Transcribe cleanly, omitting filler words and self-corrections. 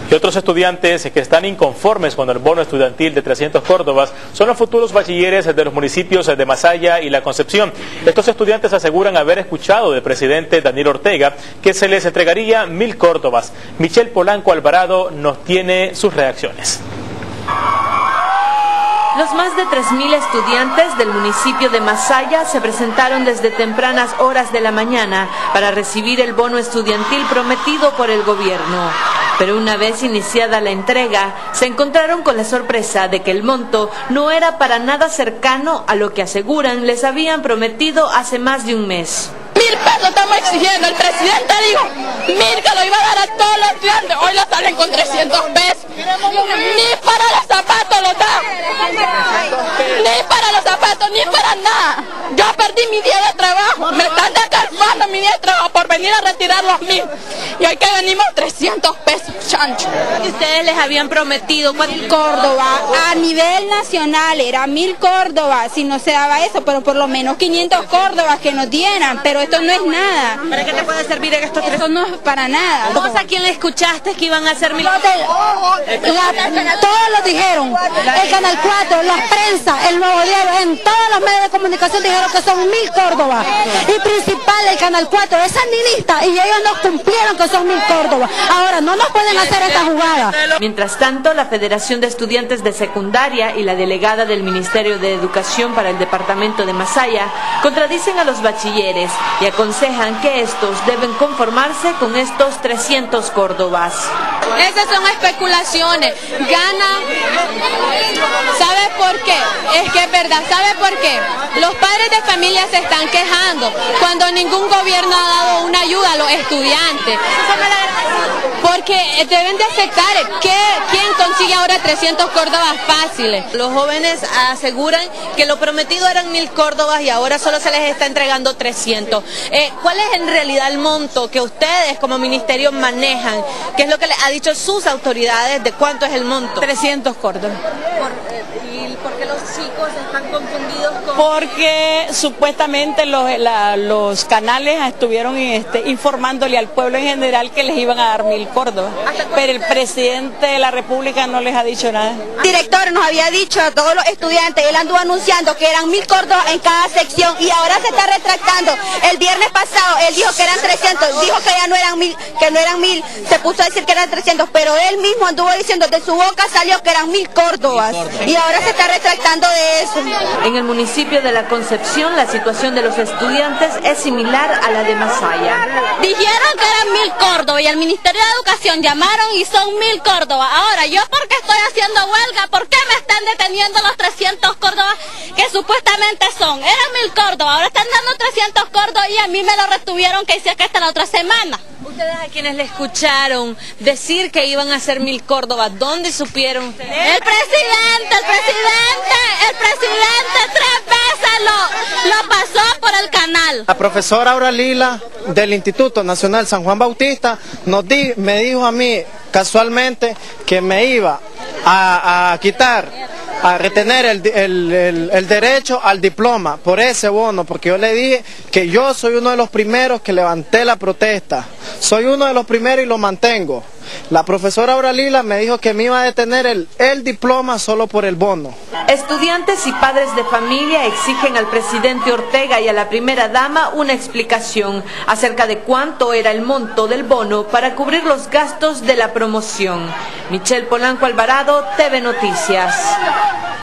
Y otros estudiantes que están inconformes con el bono estudiantil de 300 córdobas son los futuros bachilleres de los municipios de Masaya y La Concepción. Estos estudiantes aseguran haber escuchado del presidente Daniel Ortega que se les entregaría 1000 córdobas. Michelle Polanco Alvarado nos tiene sus reacciones. Los más de 3000 estudiantes del municipio de Masaya se presentaron desde tempranas horas de la mañana para recibir el bono estudiantil prometido por el gobierno. Pero una vez iniciada la entrega, se encontraron con la sorpresa de que el monto no era para nada cercano a lo que aseguran les habían prometido hace más de un mes. 1000 pesos estamos exigiendo, el presidente dijo 1000 que lo iba a dar a todos los estudiantes, hoy lo salen con 300 pesos, ni para los zapatos lo dan, ni para los zapatos, ni para nada. Yo perdí mi día de trabajo, me están descargando mi día de trabajo por venir a retirar los 1000 y hoy que venimos 300 pesos, chancho. ¿Ustedes les habían prometido 1000 córdobas? A nivel nacional era 1000 córdobas, si no se daba eso, pero por lo menos 500 córdobas que nos dieran, pero esto no es nada. ¿Para qué te puede servir en estos 3? Eso no es para nada. ¿Vos a quién le escuchaste que iban a hacer 1000? Todos lo dijeron, el Canal 4, la prensa, el Nuevo Diario, en todos los medios de comunicación dijeron que son 1000 córdobas. Y principal el Canal 4 es sandinista y ellos no cumplieron que son 1000 córdobas. Ahora no nos pueden hacer esta jugada. Mientras tanto, la Federación de Estudiantes de Secundaria y la delegada del Ministerio de Educación para el departamento de Masaya contradicen a los bachilleres y aconsejan que estos deben conformarse con estos 300 córdobas. Esas son especulaciones, gana. ¿Sabe por qué? Es que es verdad, ¿sabe por qué? Los padres de familia se están quejando cuando ningún gobierno ha dado una ayuda a los estudiantes. Porque deben de aceptar quién consigue ahora 300 córdobas fáciles. Los jóvenes aseguran que lo prometido eran 1000 córdobas y ahora solo se les está entregando 300. ¿Cuál es en realidad el monto que ustedes como ministerio manejan? ¿Qué es lo que les ha dicho sus autoridades de cuánto es el monto? 300 córdobas. ¿Y por qué los chicos están confundidos con...? Porque supuestamente los canales estuvieron informándole al pueblo en general que les iban a dar 1000 córdobas, pero el presidente de la República no les ha dicho nada. El director nos había dicho a todos los estudiantes, él anduvo anunciando que eran 1000 córdobas en cada sección y ahora se está retractando. El viernes pasado él dijo que eran 300, dijo que ya no eran 1000, que no eran 1000, se puso a decir que eran 300, pero él mismo anduvo diciendo, de su boca salió que eran 1000 córdobas y ahora se está retractando de eso. En el municipio de La Concepción, la situación de los estudiantes es similar a la de Masaya. Dijeron que eran 1000 córdobas y el Ministerio de Educación llamaron y son 1000 córdobas. Ahora, ¿yo por qué estoy haciendo huelga? ¿Por qué me están deteniendo los 300 córdobas que supuestamente son? Eran 1000 córdobas, ahora están dando 300 córdobas y a mí me lo retuvieron que hice que hasta la otra semana. ¿Ustedes a quienes le escucharon decir que iban a hacer 1000 córdobas, dónde supieron ustedes? El presidente 3 veces lo pasó por el canal. La profesora Auralila del Instituto Nacional San Juan Bautista me dijo a mí casualmente que me iba a retener el derecho al diploma por ese bono, porque yo le dije que yo soy uno de los primeros que levanté la protesta, soy uno de los primeros y lo mantengo. La profesora Auralila me dijo que me iba a detener el diploma solo por el bono. Estudiantes y padres de familia exigen al presidente Ortega y a la primera dama una explicación acerca de cuánto era el monto del bono para cubrir los gastos de la promoción. Michelle Polanco Alvarado, TV Noticias.